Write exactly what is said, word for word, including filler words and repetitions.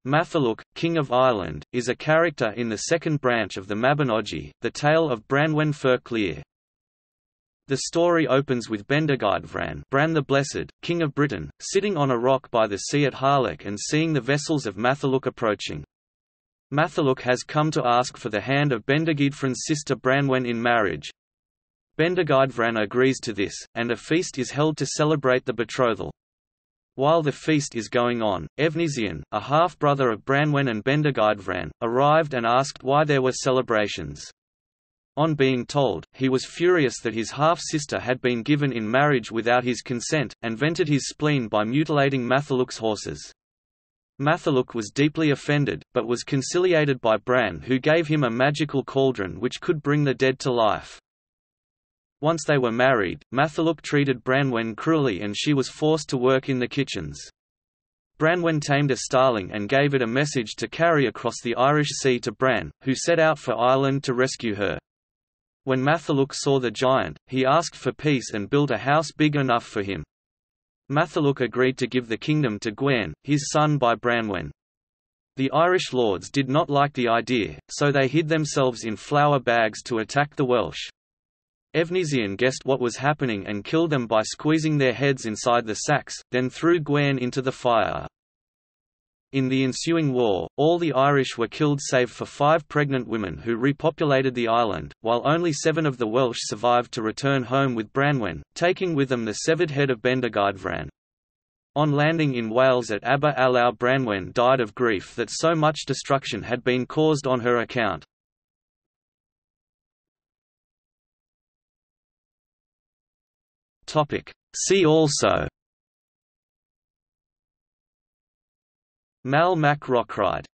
Matholwch, King of Ireland, is a character in the second branch of the Mabinogi, the tale of Branwen Fir Clear. The story opens with Bendigeidfran, Bran the Blessed, King of Britain, sitting on a rock by the sea at Harlech and seeing the vessels of Matholwch approaching. Matholwch has come to ask for the hand of Bendigeidfran's sister Branwen in marriage. Bendigeidfran agrees to this, and a feast is held to celebrate the betrothal. While the feast is going on, Evnisian, a half-brother of Branwen and Bendigeidfran, arrived and asked why there were celebrations. On being told, he was furious that his half-sister had been given in marriage without his consent, and vented his spleen by mutilating Matholwch's horses. Matholwch was deeply offended, but was conciliated by Bran, who gave him a magical cauldron which could bring the dead to life. Once they were married, Matholwch treated Branwen cruelly and she was forced to work in the kitchens. Branwen tamed a starling and gave it a message to carry across the Irish Sea to Bran, who set out for Ireland to rescue her. When Matholwch saw the giant, he asked for peace and built a house big enough for him. Matholwch agreed to give the kingdom to Gwen, his son by Branwen. The Irish lords did not like the idea, so they hid themselves in flour bags to attack the Welsh. Evnisian guessed what was happening and killed them by squeezing their heads inside the sacks, then threw Gwen into the fire. In the ensuing war, all the Irish were killed save for five pregnant women who repopulated the island, while only seven of the Welsh survived to return home with Branwen, taking with them the severed head of Bendigeidfran. On landing in Wales at Aber Alaw, Branwen died of grief that so much destruction had been caused on her account. See also: Mal Mac Rockride.